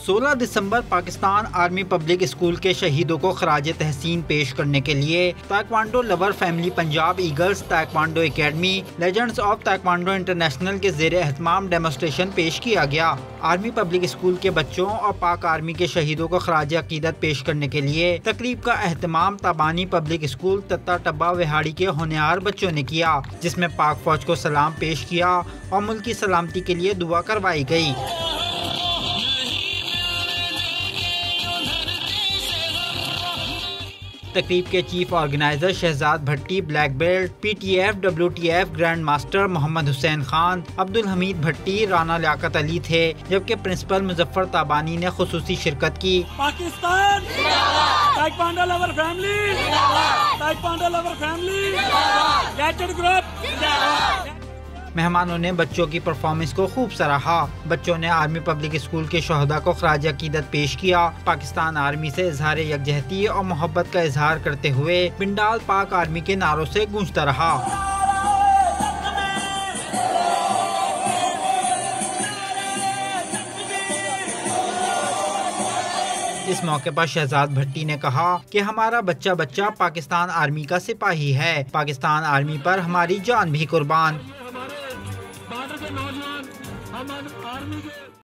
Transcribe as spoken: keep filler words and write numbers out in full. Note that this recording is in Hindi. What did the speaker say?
सोलह दिसंबर पाकिस्तान आर्मी पब्लिक स्कूल के शहीदों को खराज तहसीन पेश करने के लिए taekwondo lover family Punjab eagles taekwondo academy legends of taekwondo international के ज़ेर एहतमाम डेमोस्ट्रेशन पेश किया गया। आर्मी पब्लिक स्कूल के बच्चों और पाक आर्मी के शहीदों को खराज अकीदत पेश करने के लिए तकरीब का एहतमाम ताबानी पब्लिक स्कूल तत्ता टब्बा विहाड़ी के होनहार बच्चों ने किया, जिसमें पाक फौज को सलाम पेश किया और मुल्क की सलामती के लिए दुआ करवाई गई। तकरीब के chief organiser Shahzad Bhatti black belt, P T F W T F grand master Mohammad Hussain Khan, Abdul Hameed Bhatti, Rana Liaquat Ali थे, जबकि प्रिंसिपल मुजफ्फर ताबानी ने खुसूसी शिरकत की। Pakistan taekwondo lover family, taekwondo lover family, united group. मेहमानों ने बच्चों की परफॉर्मेंस को खूब सराहा। बच्चों ने आर्मी पब्लिक स्कूल के शोहदा को खराज अकीदत पेश किया। पाकिस्तान आर्मी से इजहार यकजहती और मोहब्बत का इजहार करते हुए पिंडाल पाक आर्मी के नारों से गूंजता रहा। इस मौके पर शहजाद भट्टी ने कहा कि हमारा बच्चा बच्चा पाकिस्तान आर्मी का सिपाही है। पाकिस्तान आर्मी पर हमारी जान भी कुर्बान। नौजवान हम आर्मी के